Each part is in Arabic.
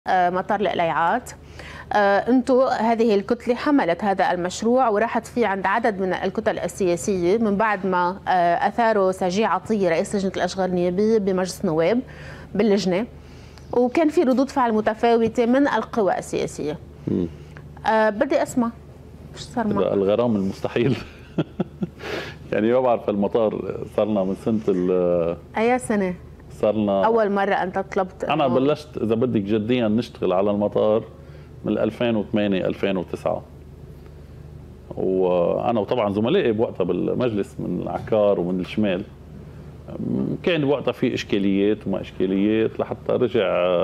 مطار القليعات. انتم هذه الكتله حملت هذا المشروع وراحت فيه عند عدد من الكتل السياسيه من بعد ما اثاروا سجيه عطيه رئيس لجنه الاشغال النيابيه بمجلس النواب باللجنه، وكان في ردود فعل متفاوته من القوى السياسيه. بدي اسمع ايش صار معك؟ الغرام المستحيل. يعني ما بعرف المطار صار لنا من سنه اي سنه؟ صار لنا اول مره انت طلبت؟ انا بلشت اذا بدك جديا نشتغل على المطار من 2008 2009، وانا وطبعا زملائي بوقتها بالمجلس من العكار ومن الشمال. كان بوقتها في اشكاليات وما اشكاليات لحتى رجع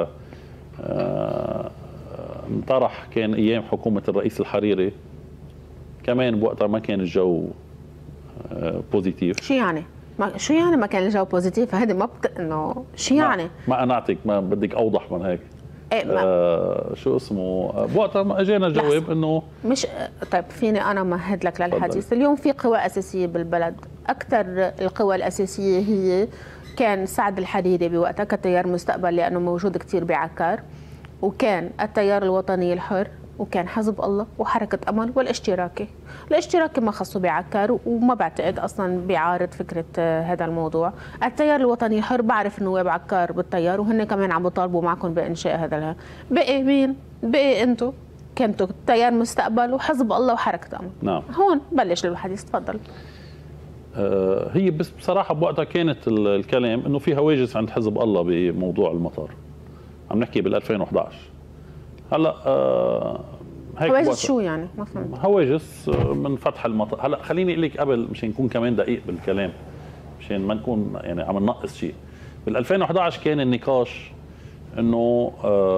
انطرح. كان ايام حكومه الرئيس الحريري، كمان بوقتها ما كان الجو بوزيتيف. شو يعني؟ شو يعني ما كان الجو بوزيتيف؟ هذه ما انه شو يعني؟ ما قنعتك، ما بدك اوضح من هيك. إيه شو اسمه بوقتها ما اجانا جواب انه مش طيب. فيني انا مهد لك للحديث. اليوم في قوى اساسيه بالبلد، اكثر القوى الاساسيه هي كان سعد الحريري بوقتها كتيار مستقبل لانه موجود كثير بعكار، وكان التيار الوطني الحر، وكان حزب الله وحركة أمل والاشتراكي. الاشتراكي ما خصه بعكار وما بعتقد أصلا بيعارض فكرة هذا الموضوع. التيار الوطني الحر بعرف النواب عكار بالتيار وهن كمان عم بيطالبوا معكم بإنشاء هذا. بقي مين؟ بقي أنتم كنتوا تيار مستقبل وحزب الله وحركة أمل. نعم. هون بلش الحديث، تفضل. هي بس بصراحة بوقتها كانت الكلام إنه في هواجس عند حزب الله بموضوع المطار. عم نحكي بال 2011. هلا هيك هواجس شو يعني؟ ما فهمت. هواجس من فتح المطار. هلا خليني اقول لك قبل مشان نكون كمان دقيق بالكلام، مشان ما نكون يعني عم ننقص شيء. بال 2011 كان النقاش انه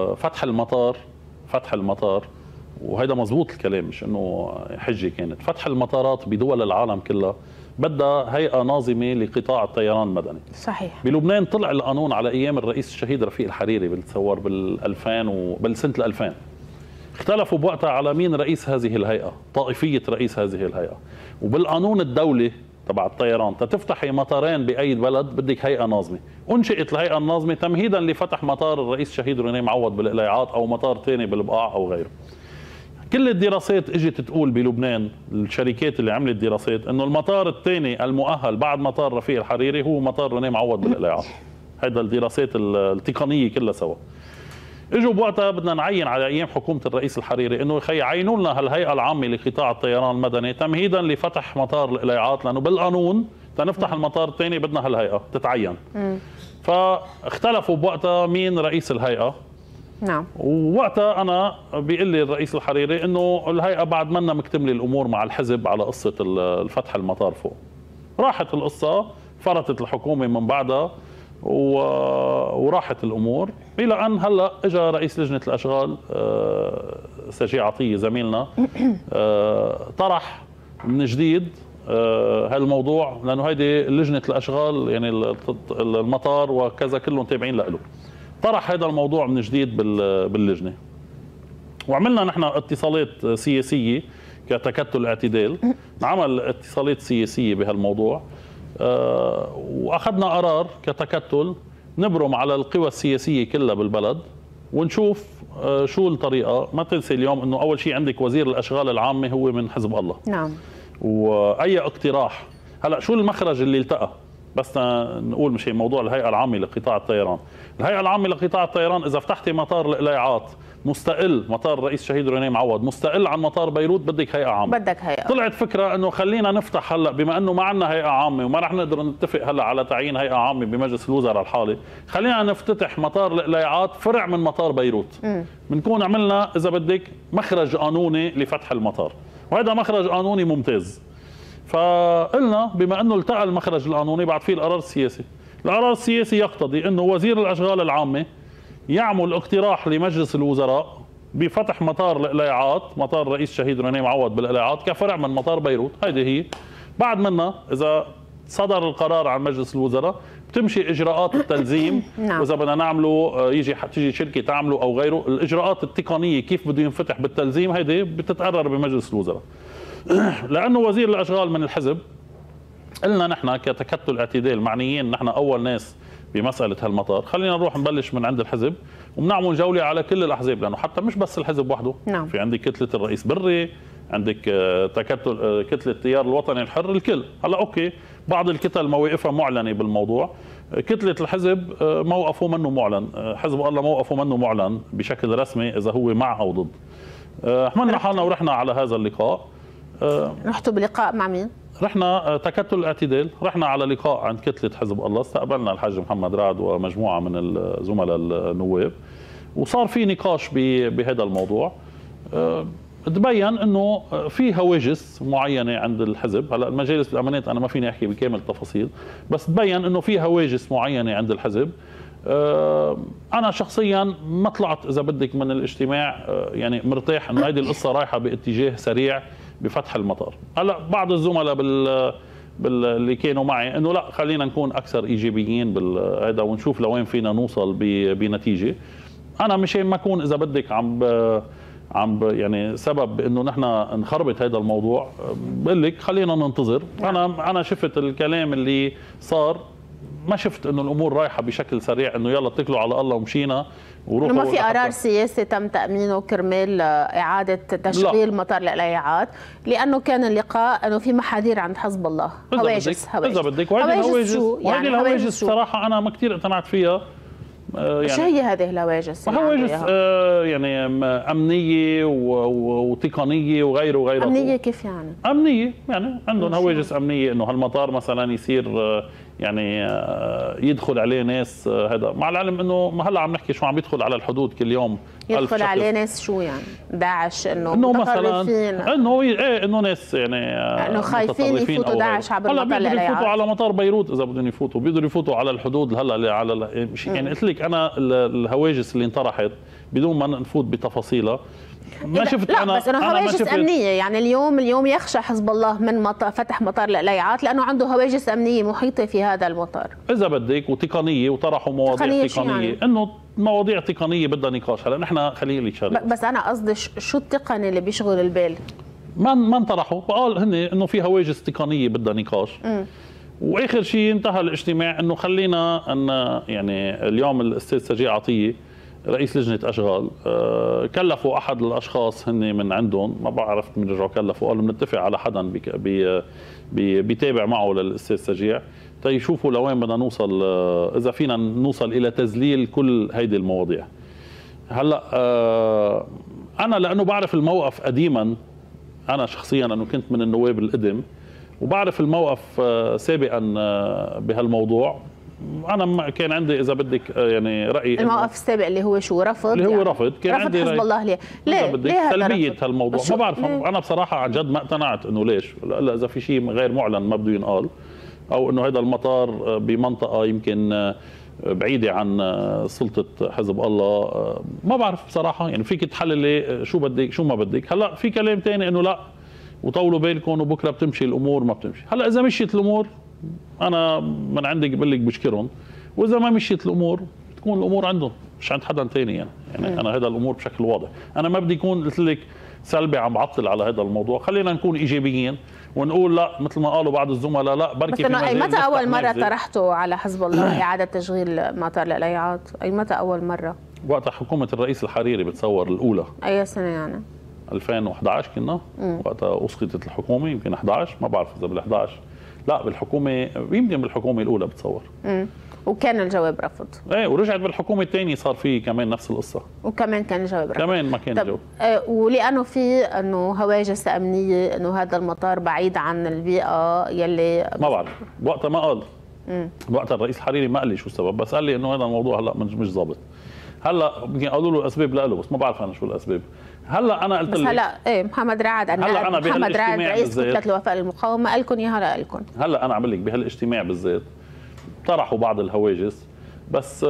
فتح المطار، وهذا مزبوط الكلام، مش انه حجه. كانت فتح المطارات بدول العالم كلها بدها هيئه ناظمه لقطاع الطيران المدني. صحيح. بلبنان طلع القانون على ايام الرئيس الشهيد رفيق الحريري، بتصور بال 2000 بسنه 2000. اختلفوا بوقتها على مين رئيس هذه الهيئه، طائفيه رئيس هذه الهيئه. وبالقانون الدولي تبع الطيران تفتحي مطارين باي بلد بدك هيئه ناظمه. انشئت الهيئه الناظمه تمهيدا لفتح مطار الرئيس الشهيد رينيه معوض بالقليعات او مطار ثاني بالبقاع او غيره. كل الدراسات اجت تقول بلبنان، الشركات اللي عملت دراسات، انه المطار الثاني المؤهل بعد مطار رفيق الحريري هو مطار رينيه معوض بالقليعات. هيدا الدراسات التقنيه كلها سوا. اجوا بوقتها بدنا نعين على ايام حكومه الرئيس الحريري انه عينوا لنا هالهيئه العامه لقطاع الطيران المدني تمهيدا لفتح مطار القليعات، لانه بالقانون تنفتح المطار الثاني بدنا هالهيئه تتعين. فاختلفوا بوقتها مين رئيس الهيئه. نعم. ووقتها انا بيقول لي الرئيس الحريري انه الهيئه بعد منا مكتمله الامور مع الحزب على قصه الفتح المطار فوق. راحت القصه، فرطت الحكومه من بعدها وراحت الامور الى ان هلا اجى رئيس لجنه الاشغال سجيه عطيه زميلنا طرح من جديد هالموضوع، لانه هيدي لجنه الاشغال يعني المطار وكذا كلهم تابعين له. طرح هذا الموضوع من جديد باللجنه، وعملنا نحن اتصالات سياسيه كتكتل اعتدال، عمل اتصالات سياسيه بهالموضوع، واخذنا قرار كتكتل نبرم على القوى السياسيه كلها بالبلد ونشوف شو الطريقه. ما تنسي اليوم انه اول شيء عندك وزير الاشغال العامه هو من حزب الله. نعم. واي اقتراح هلا شو المخرج اللي التقى؟ بس نقول مش موضوع الهيئه العامه لقطاع الطيران. الهيئه العامه لقطاع الطيران اذا فتحتي مطار القليعات مستقل، مطار الرئيس شهيد رينيه معوض مستقل عن مطار بيروت، بدك هيئه عامه. بدك هيئه. طلعت فكره انه خلينا نفتح هلا، بما انه ما عندنا هيئه عامه وما رح نقدر نتفق هلا على تعيين هيئه عامه بمجلس الوزراء الحالي، خلينا نفتتح مطار القليعات فرع من مطار بيروت. بنكون عملنا اذا بدك مخرج قانوني لفتح المطار، وهذا مخرج قانوني ممتاز. فقلنا بما انه التقى المخرج القانوني بعد فيه القرار السياسي. القرار السياسي يقتضي انه وزير الاشغال العامه يعمل اقتراح لمجلس الوزراء بفتح مطار القليعات، مطار الرئيس شهيد رينيه معوض بالقليعات كفرع من مطار بيروت. هيدي هي. بعد منا اذا صدر القرار عن مجلس الوزراء بتمشي اجراءات التلزيم. نعم. واذا بدنا نعمله تيجي شركه تعمله او غيره، الاجراءات التقنيه كيف بده ينفتح بالتلزيم هيدي بتتقرر بمجلس الوزراء. لانه وزير الاشغال من الحزب، قلنا نحن كتكتل اعتدال معنيين نحن اول ناس بمساله هالمطار، خلينا نروح نبلش من عند الحزب وبنعمل جوله على كل الاحزاب، لانه حتى مش بس الحزب وحده. نعم. في عندك كتله الرئيس بري، عندك تكتل كتله التيار الوطني الحر، الكل. هلا اوكي، بعض الكتل مواقفها معلنه بالموضوع، كتله الحزب موقفه منه معلن، حزب الله موقفه منه معلن بشكل رسمي اذا هو مع او ضد. حملنا حالنا ورحنا على هذا اللقاء. رحتوا بلقاء مع مين؟ رحنا تكتل الاعتدال، رحنا على لقاء عند كتله حزب الله، استقبلنا الحاج محمد رعد ومجموعه من الزملاء النواب، وصار في نقاش بهذا الموضوع. تبين انه في هواجس معينه عند الحزب. هلا المجالس الامانات انا ما فيني احكي بكامل التفاصيل، بس تبين انه في هواجس معينه عند الحزب. انا شخصيا ما طلعت اذا بدك من الاجتماع يعني مرتاح انه هذه القصه رايحه باتجاه سريع بفتح المطار. هلا بعض الزملاء اللي كانوا معي انه لا، خلينا نكون اكثر ايجابيين بالهذا ونشوف لوين فينا نوصل بنتيجه. انا مشان ما اكون اذا بدك عم يعني سبب انه نحن نخربط هذا الموضوع، بقول لك خلينا ننتظر. انا شفت الكلام اللي صار، ما شفت انه الامور رايحه بشكل سريع انه يلا اتكلوا على الله ومشينا وروحوا. ما في قرار سياسي تم تامينه كرمال اعاده تشغيل مطار القلايعات، لانه كان اللقاء انه في محاذير عند حزب الله، هواجس اذا بدك. وهذه الهواجس صراحه انا ما كثير اقتنعت فيها. يعني شو هي هذه الهواجس؟ هواجس يعني امنيه وتقنيه وغيره. امنيه كيف يعني؟ امنيه يعني عندهم هواجس امنيه انه هالمطار مثلا يصير يعني يدخل عليه ناس، هذا مع العلم انه ما هلا عم نحكي شو عم يدخل على الحدود كل يوم. يدخل عليه ناس شو يعني؟ داعش؟ انه مثلا انه ناس يعني خايفين يفوتوا داعش عبر المطار. هلا بيقدروا يفوتوا على مطار بيروت اذا بدهم يفوتوا، بيقدروا يفوتوا على الحدود. هلا على يعني قلت لك انا الهواجس اللي انطرحت بدون ما نفوت بتفاصيلها ما شفت. لا بس انه هواجس امنيه، يعني اليوم يخشى حزب الله من فتح مطار القلايعات لانه عنده هواجس امنيه محيطه في هذا المطار اذا بدك، وتقنيه، وطرحوا مواضيع تقنيه يعني؟ انه مواضيع تقنيه بدها نقاش. هلا نحن خلينا لك شغله، بس انا قصدي شو التقني اللي بيشغل البال؟ ما انطرحوا، وقال هن انه في هواجس تقنيه بدها نقاش. واخر شيء انتهى الاجتماع انه خلينا ان يعني اليوم الاستاذ سجيه عطيه رئيس لجنه اشغال كلفوا احد الاشخاص هن من عندهم، ما بعرف من رجعوا كلفوا، قالوا بنتفق على حدا بيتابع معه للاستاذ سجيع تيشوفوا لوين بدنا نوصل، اذا فينا نوصل الى تذليل كل هيدي المواضيع. هلا انا لانه بعرف الموقف قديما، انا شخصيا انه كنت من النواب القدم وبعرف الموقف سابقا بهالموضوع، انا كان عندي اذا بدك يعني راي. الموقف السابق اللي هو شو؟ رفض؟ اللي هو رفض. كان رفض عندي حزب الله. ليه سلبيه هالموضوع؟ ما بعرف. انا بصراحه عن جد ما اقتنعت انه ليش. لا اذا في شيء غير معلن ما بده ينقال، او انه هذا المطار بمنطقه يمكن بعيده عن سلطه حزب الله، ما بعرف بصراحه. يعني فيك تحللي شو بدك شو ما بدك. هلا في كلام ثاني انه لا وطولوا بالكم وبكره بتمشي الامور، ما بتمشي. هلا اذا مشيت الامور انا من عندي بقول لك بشكرهم، واذا ما مشيت الامور تكون الامور عندهم مش عند حدا ثاني. يعني انا هذا الامور بشكل واضح. انا ما بدي يكون قلت لك سلبي عم بعطل على هذا الموضوع. خلينا نكون ايجابيين ونقول لا مثل ما قالوا بعض الزملاء، لا بركي في مجال. متى اول مره طرحتوا على حزب الله اعاده تشغيل مطار القلايعات؟ متى اول مره؟ وقت حكومه الرئيس الحريري بتصور الاولى. اي سنه يعني؟ 2011 كنا وقتها اسقطت الحكومه، يمكن 11 ما بعرف اذا بال 11. لا بالحكومه، يمكن بالحكومه الاولى بتصور. وكان الجواب رفض. ايه ورجعت بالحكومه الثانيه صار في كمان نفس القصه، وكمان كان الجواب رفض. كمان ما كان الجواب. ولانه في انه هواجس امنيه انه هذا المطار بعيد عن البيئه يلي ما بعرف. وقتها ما قال. وقتها الرئيس الحريري ما قال لي شو السبب، بس قال لي انه هذا الموضوع هلا مش ظابط. هلا يمكن قالوا له اسباب له، بس ما بعرف انا شو الاسباب. هلا انا قلت لك هلا محمد رعد محمد رعد رئيس كتله الوفاء للمقاومه قال لكم اياها لكم. هلا انا عم بقول لك بهالاجتماع بالذات طرحوا بعض الهواجس، بس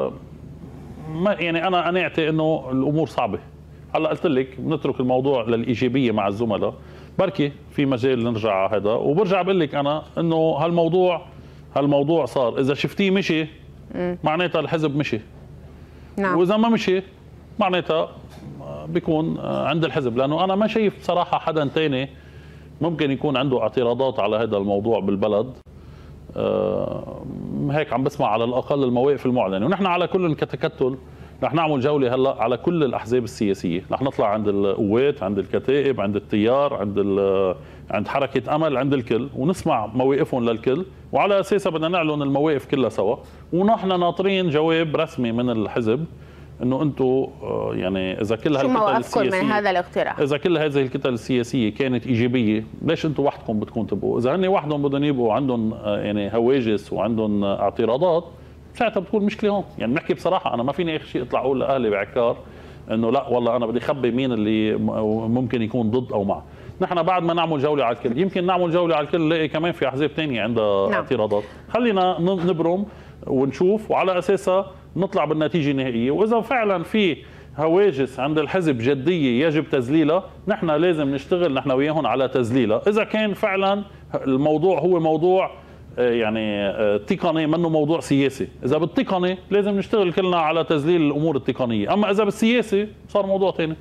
ما يعني انا قناعتي انه الامور صعبه. هلا قلت لك بنترك الموضوع للايجابيه مع الزملاء، بركي في مجال نرجع على هذا. وبرجع بقول لك انا انه هالموضوع صار، اذا شفتيه مشي معناتها الحزب مشي. نعم. واذا ما مشي معناتها بيكون عند الحزب، لانه انا ما شايف بصراحه حدا ثاني ممكن يكون عنده اعتراضات على هذا الموضوع بالبلد. هيك عم بسمع على الاقل المواقف المعلنه، ونحن على كل كتكتل رح نعمل جوله هلا على كل الاحزاب السياسيه، رح نطلع عند القوات، عند الكتائب، عند التيار، عند حركه امل، عند الكل، ونسمع مواقفهم للكل، وعلى اساسها بدنا نعلن المواقف كلها سوا، ونحن ناطرين جواب رسمي من الحزب انه انتم يعني اذا كل هالكتل السياسيه من هذا الاقتراح، اذا كل هذه الكتل السياسيه كانت ايجابيه، ليش انتم وحدكم بدكم تبقوا؟ اذا هن وحدهم بدهم يبقوا عندهم يعني هواجس وعندهم اعتراضات، ساعتها بتكون مشكله هون. يعني بنحكي بصراحه، انا ما فيني اخر شيء اطلع اقول لاهلي بعكار انه لا والله انا بدي اخبي مين اللي ممكن يكون ضد او مع. نحن بعد ما نعمل جوله على الكل، يمكن نعمل جوله على الكل نلاقي كمان في احزاب ثانيه عندها اعتراضات، خلينا نبرم ونشوف، وعلى اساسها نطلع بالنتيجه النهائيه. واذا فعلا في هواجس عند الحزب جديه يجب تذليلها، نحن لازم نشتغل نحن وياهم على تذليلها. اذا كان فعلا الموضوع هو موضوع يعني تقني منه موضوع سياسي، اذا بالتقني لازم نشتغل كلنا على تذليل الامور التقنيه، اما اذا بالسياسي صار موضوع ثاني.